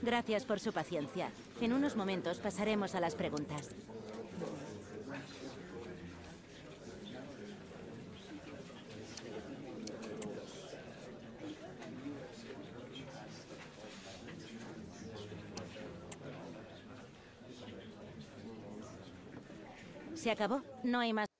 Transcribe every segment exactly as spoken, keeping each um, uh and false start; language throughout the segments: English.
Gracias por su paciencia. En unos momentos pasaremos a las preguntas. ¿Se acabó? No hay más.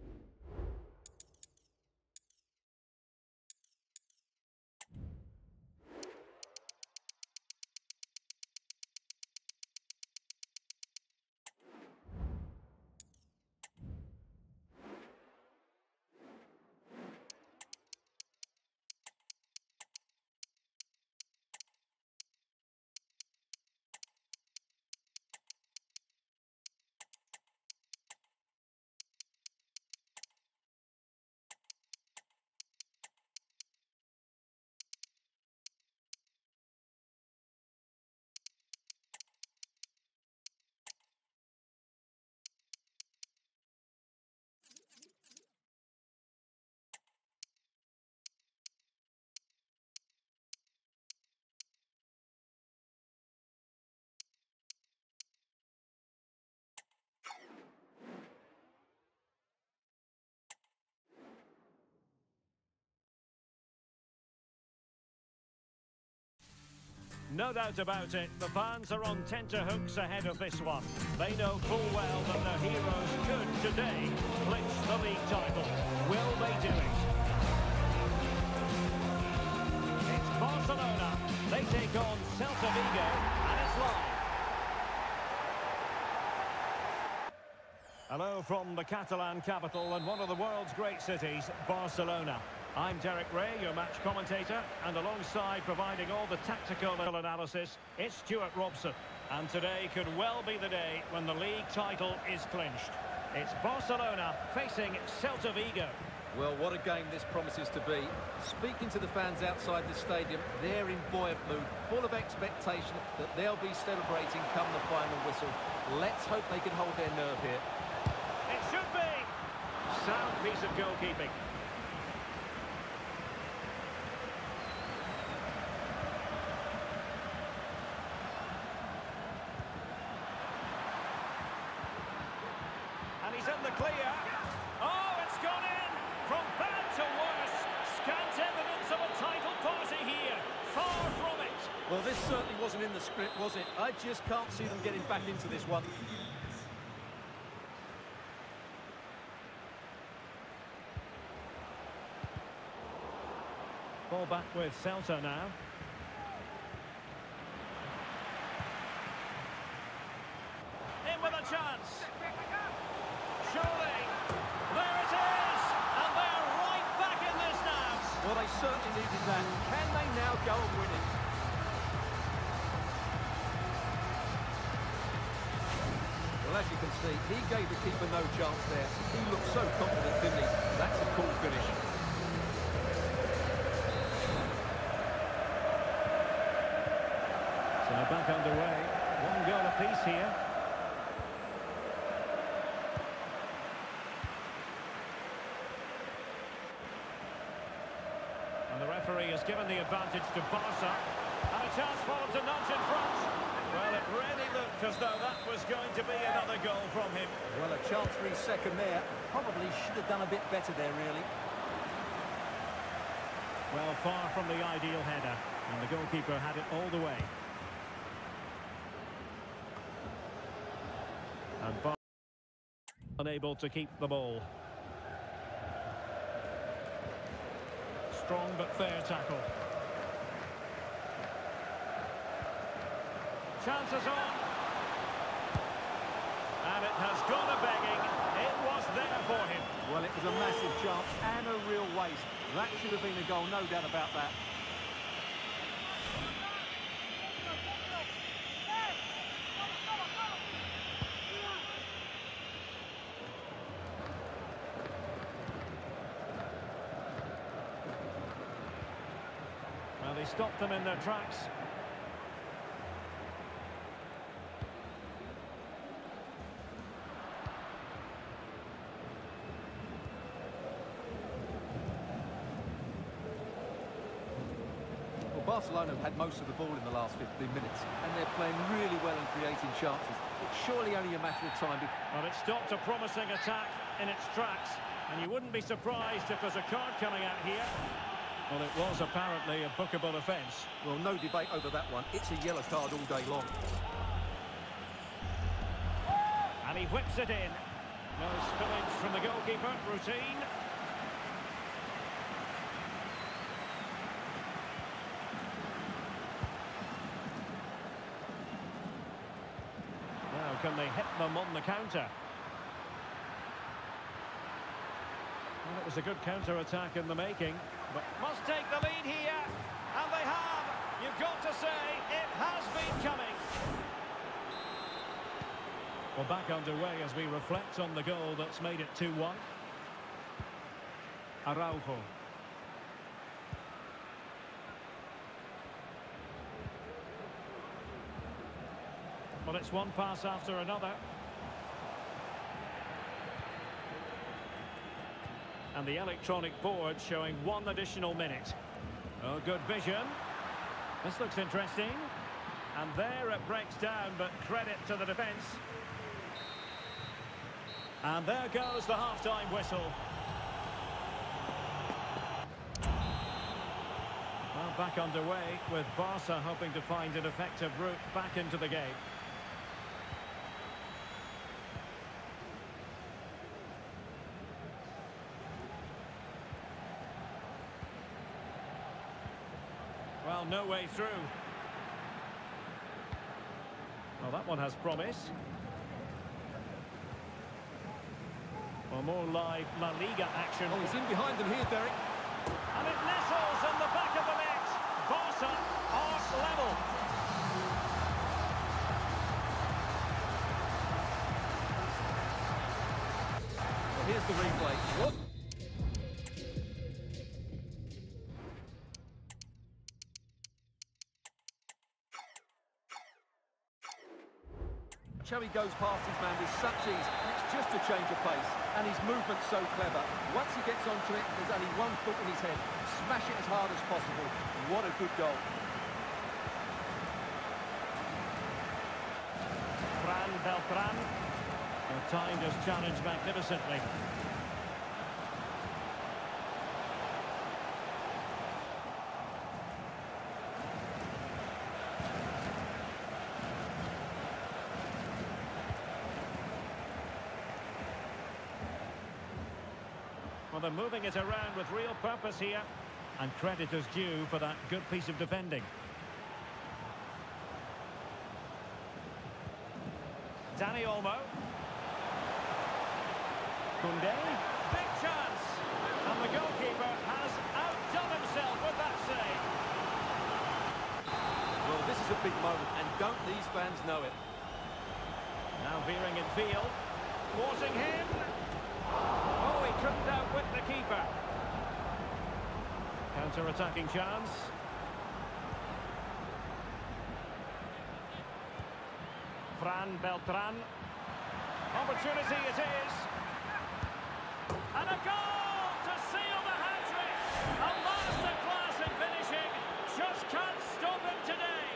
No doubt about it, the fans are on tenterhooks ahead of this one. They know full well that the heroes could today clinch the league title. Will they do it? It's Barcelona. They take on Celta Vigo, and it's live. Hello from the Catalan capital and one of the world's great cities, Barcelona. I'm Derek Ray, your match commentator, and alongside providing all the tactical analysis, it's Stuart Robson. And today could well be the day when the league title is clinched. It's Barcelona facing Celta Vigo. Well, what a game this promises to be. Speaking to the fans outside the stadium, they're in buoyant mood, full of expectation that they'll be celebrating come the final whistle. Let's hope they can hold their nerve here. It should be! Sound piece of goalkeeping. And he's in the clear. Oh, it's gone in! From bad to worse. Scant evidence of a title party here. Far from it. Well, this certainly wasn't in the script, was it? I just can't see them getting back into this one. Ball back with Celta now. In with a chance. Surely. There it is. And they're right back in this now. Well, they certainly needed that. Can they now go and win it? Well, as you can see, he gave the keeper no chance there. He looked so confident, didn't he? That's a cool finish. So back underway. One goal apiece here. And the referee has given the advantage to Barca. And a chance for them to nudge in front. Well, it really looked as though that was going to be another goal from him. Well, a chance for his second there. Probably should have done a bit better there, really. Well, far from the ideal header. And the goalkeeper had it all the way. And Barca unable to keep the ball. Strong but fair tackle. Chances on. And it has gone a-begging. It was there for him. Well, it was a massive chance and a real waste. That should have been a goal, no doubt about that. Well, they stopped them in their tracks. Barcelona have had most of the ball in the last fifteen minutes, and they're playing really well and creating chances. It's surely only a matter of time before... Well, it stopped a promising attack in its tracks, and you wouldn't be surprised if there's a card coming out here. Well, it was apparently a bookable offence. Well, no debate over that one. It's a yellow card all day long. And he whips it in. No spillage from the goalkeeper. Routine. Now, can they hit them on the counter? Well, it was a good counter-attack in the making, but must take the lead here, and they have. You've got to say, it has been coming. Well, back underway as we reflect on the goal that's made it two one. Araujo. Well, it's one pass after another. And the electronic board showing one additional minute. Oh, good vision. This looks interesting. And there it breaks down, but credit to the defence. And there goes the half-time whistle. Well, back underway with Barca hoping to find an effective route back into the game. Well, no way through. Well, that one has promise. Well, more live La Liga action. Oh, he's in behind them here, Derek. And it nestles in the back of the net. Barca are level. Well, here's the replay. What? Xavi goes past his man with such ease, and it's just a change of pace, and his movement's so clever. Once he gets onto it, there's only one thought in his head: smash it as hard as possible. What a good goal. Fran Beltran. Well, timed his challenge magnificently. Well, they're moving it around with real purpose here. And credit is due for that good piece of defending. Dani Olmo. Koundé. Big chance. And the goalkeeper has outdone himself with that save. Well, this is a big moment, and don't these fans know it? Now veering in field. Thwarting him. Oh, he couldn't outwit the keeper. Counter-attacking chance. Fran Beltran. Opportunity it is. And a goal to seal the hat-trick. A masterclass in finishing. Just can't stop him today.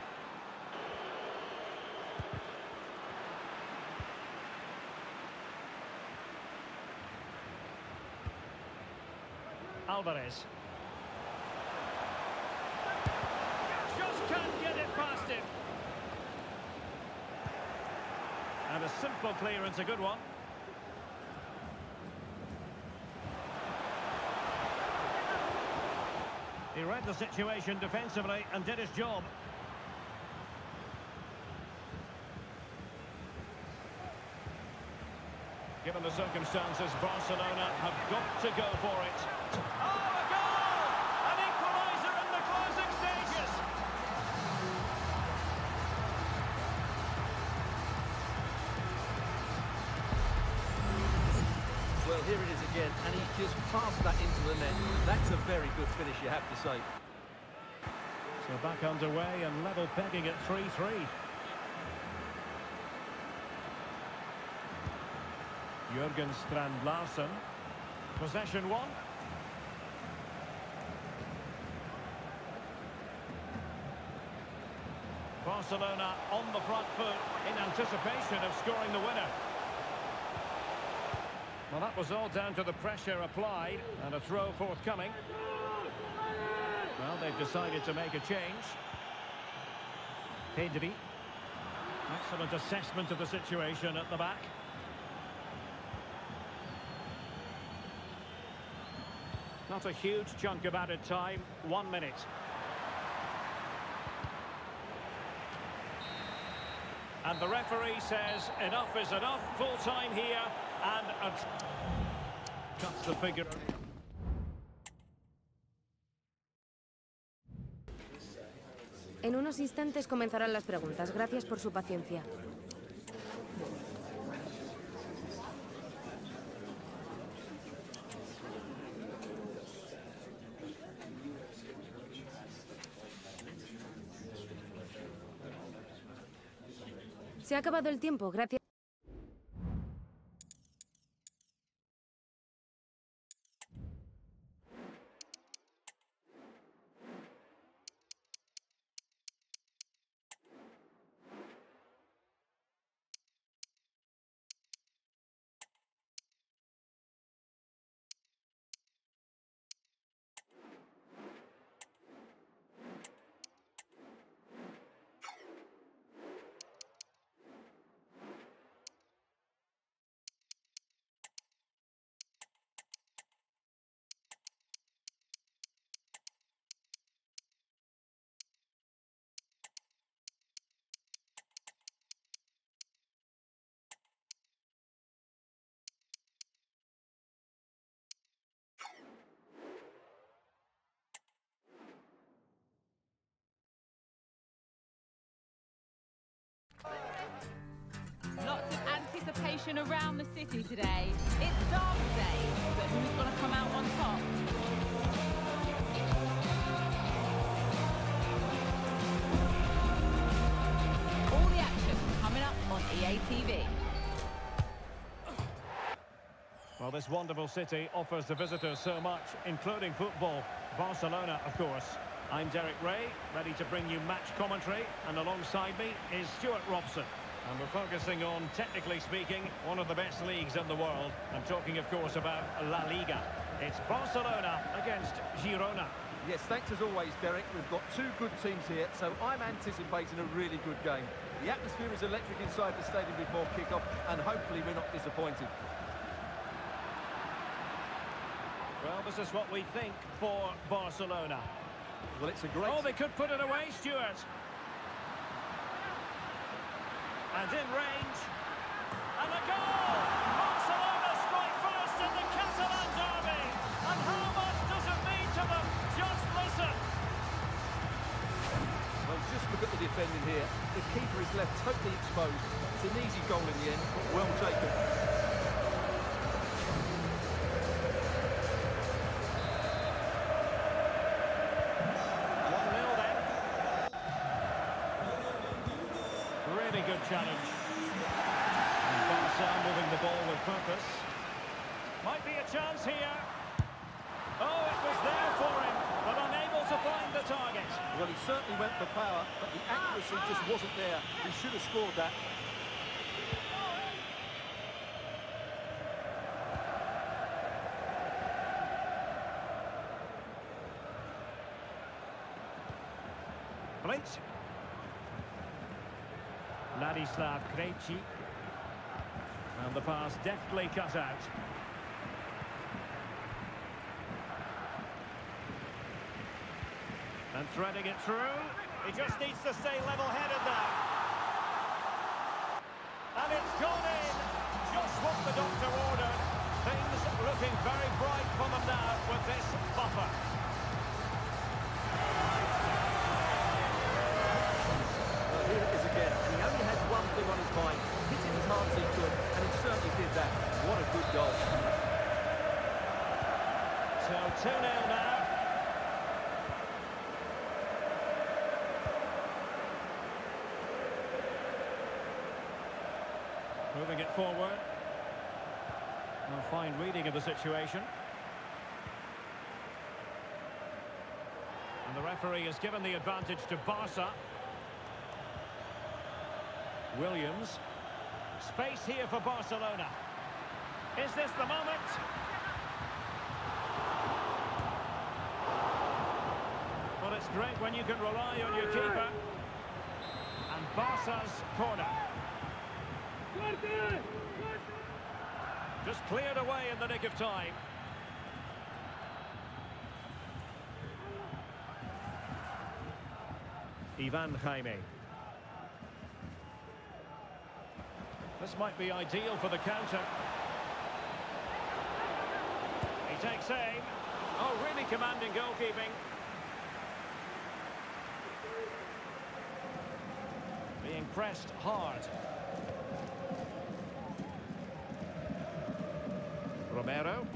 Alvarez. Just can't get it past him. And a simple clearance, a good one. He read the situation defensively and did his job. Given the circumstances, Barcelona have got to go for it. Oh, a goal! An equaliser in the closing stages. Well, here it is again, and he's just passed that into the net. That's a very good finish, you have to say. So back underway and level pegging at three three. Jurgen Strand Larsen. Possession one. Barcelona on the front foot in anticipation of scoring the winner. Well, that was all down to the pressure applied and a throw forthcoming. Well, they've decided to make a change. Pedri. Excellent assessment of the situation at the back. Not a huge chunk of added time, one minute. And the referee says enough is enough, full time here, and a... cuts the figure. En unos instantes comenzarán las preguntas. Gracias por su paciencia. Se ha acabado el tiempo. Gracias. Lots of anticipation around the city today. It's derby day, but who's going to come out on top? All the action coming up on E A T V. Well, this wonderful city offers the visitors so much, including football. Barcelona, of course. I'm Derek Ray, ready to bring you match commentary, and alongside me is Stuart Robson. And we're focusing on, technically speaking, one of the best leagues in the world. I'm talking, of course, about La Liga. It's Barcelona against Girona. Yes, thanks as always, Derek. We've got two good teams here, so I'm anticipating a really good game. The atmosphere is electric inside the stadium before kick-off, and hopefully we're not disappointed. Well, this is what we think for Barcelona. Well, it's a great... Oh, they could put it away, Stuart. And in range. And a goal! Barcelona strike first in the Catalan derby. And how much does it mean to them? Just listen. Well, just look at the defending here. The keeper is left totally exposed. It's an easy goal in the end. Well taken. one nil then. Really good challenge. And Barca moving the ball with purpose. Might be a chance here. Oh, it was there for him, but unable to find the target. Well, he certainly went for power, but the accuracy just wasn't there. He should have scored that. Blitz. Ladislav Krejci. And the pass deftly cut out. And threading it through. He just needs to stay level-headed now. And it's gone in. Just what the doctor ordered. Things looking very bright for them now with this buffer. Here it is again, and he only had one thing on his mind. Hit it as hard as he could, and he certainly did that. What a good goal. So two nil now. Moving it forward. A fine reading of the situation. And the referee has given the advantage to Barca. Williams. Space here for Barcelona. Is this the moment? Well, it's great when you can rely on your keeper. And Barca's corner. Just cleared away in the nick of time. Ivan Jaime. This might be ideal for the counter. He takes aim. Oh, really commanding goalkeeping. Being pressed hard. Romero.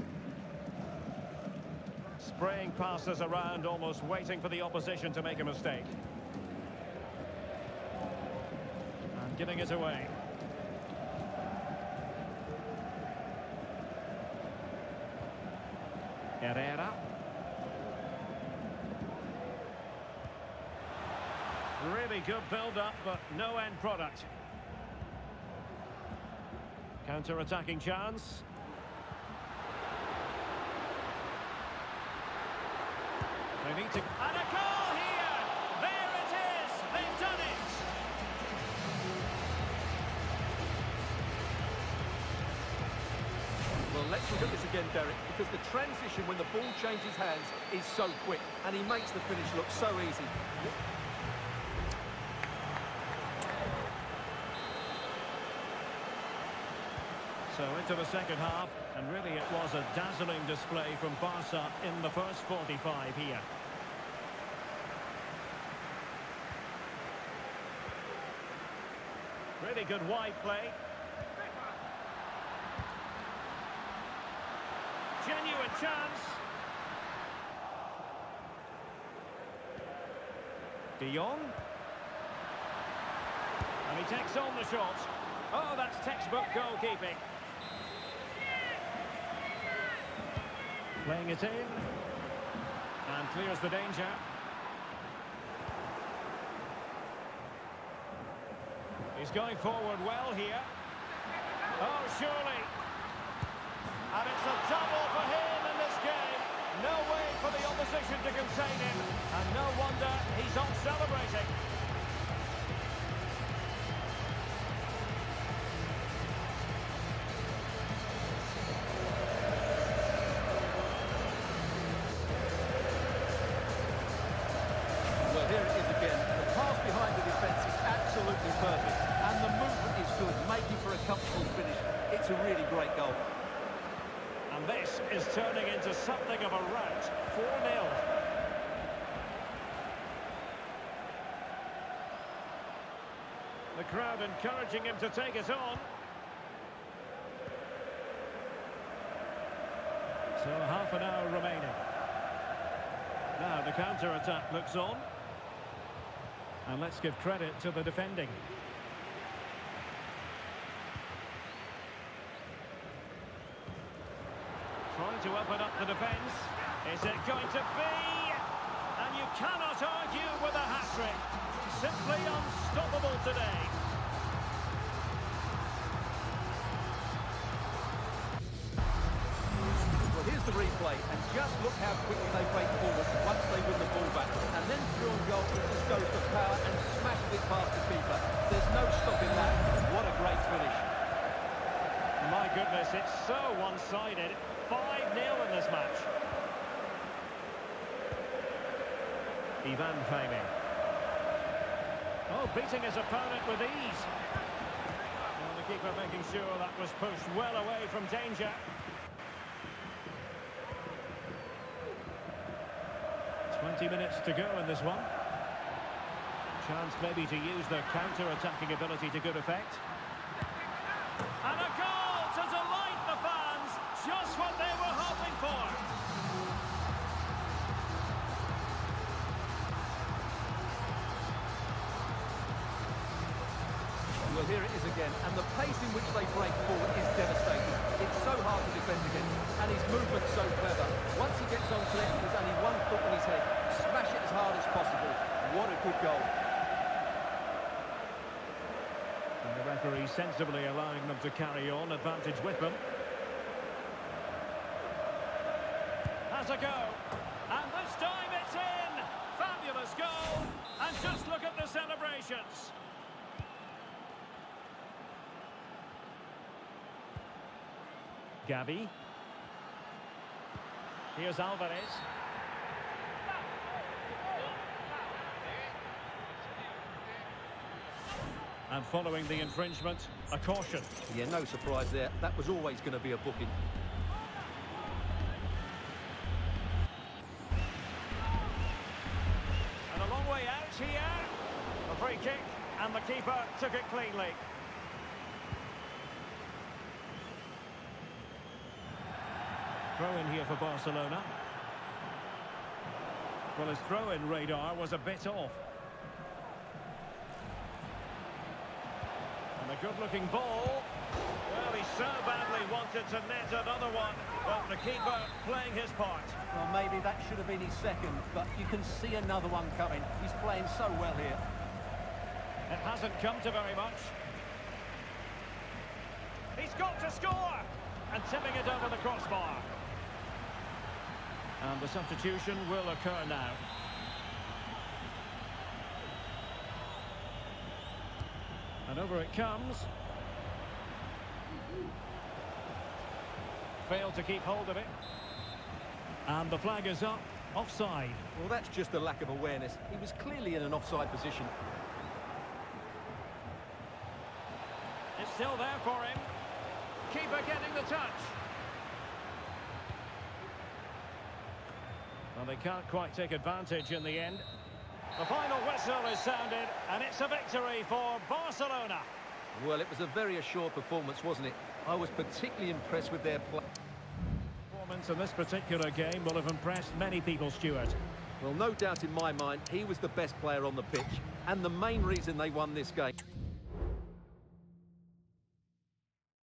Spraying passes around, almost waiting for the opposition to make a mistake. And giving it away. Herrera. Really good build-up, but no end product. Counter-attacking chance. They need to... And a goal here! There it is! They've done it! Well, let's look at this again, Derek, because the transition when the ball changes hands is so quick, and he makes the finish look so easy. So into the second half, and really it was a dazzling display from Barca in the first forty-five here. Really good wide play. Genuine chance. De Jong. And he takes on the shot. Oh, that's textbook goalkeeping. Playing it in. And clears the danger. He's going forward well here. Oh, surely. And it's a double for him in this game. No way for the opposition to contain him. And no wonder he's off celebrating. Well, here it is again. The pass behind the defence is absolutely perfect. And the movement is good, making for a comfortable finish. It's a really great goal. And this is turning into something of a rout. four nil. The crowd encouraging him to take it on. So half an hour remaining. Now the counter-attack looks on. And let's give credit to the defending. Trying to open up the defence. Is it going to be? And you cannot argue with a hat-trick. Simply unstoppable today. Well, here's the replay, and just look how quickly they break forward once they win the ball back. And then through and goal, it just goes for power and smashes it past the keeper. There's no stopping that. What a great finish. My goodness, it's so one-sided. five nil in this match. Ivan Jaime. Oh, beating his opponent with ease. Well, the keeper making sure that was pushed well away from danger. twenty minutes to go in this one. Chance maybe to use their counter-attacking ability to good effect. And a goal to delight the fans. Just what they were hoping for. Well, here it is again, and the pace in which they break forward is devastating. It's so hard to defend against, and his movement's so clever. Once he gets onto it, there's only one foot in his head. Smash it as hard as possible. What a good goal. And Referee sensibly allowing them to carry on, advantage with them. Has a go. And this time it's in! Fabulous goal! And just look at the celebrations. Gavi. Here's Alvarez. And following the infringement, a caution. Yeah, no surprise there. That was always going to be a booking. And a long way out here. A free kick, and the keeper took it cleanly. Throw in here for Barcelona. Well, his throw-in radar was a bit off. And a good-looking ball. Well, he so badly wanted to net another one, but the keeper playing his part. Well, maybe that should have been his second, but you can see another one coming. He's playing so well here. It hasn't come to very much. He's got to score! And tipping it over the crossbar. And the substitution will occur now. And over it comes. Failed to keep hold of it. And the flag is up. Offside. Well, that's just a lack of awareness. He was clearly in an offside position. It's still there for him. Keeper getting the touch. Well, they can't quite take advantage in the end. The final whistle is sounded, and it's a victory for Barcelona. Well, it was a very assured performance, wasn't it? I was particularly impressed with their play. Performance in this particular game will have impressed many people, Stuart. Well, no doubt in my mind, he was the best player on the pitch, and the main reason they won this game.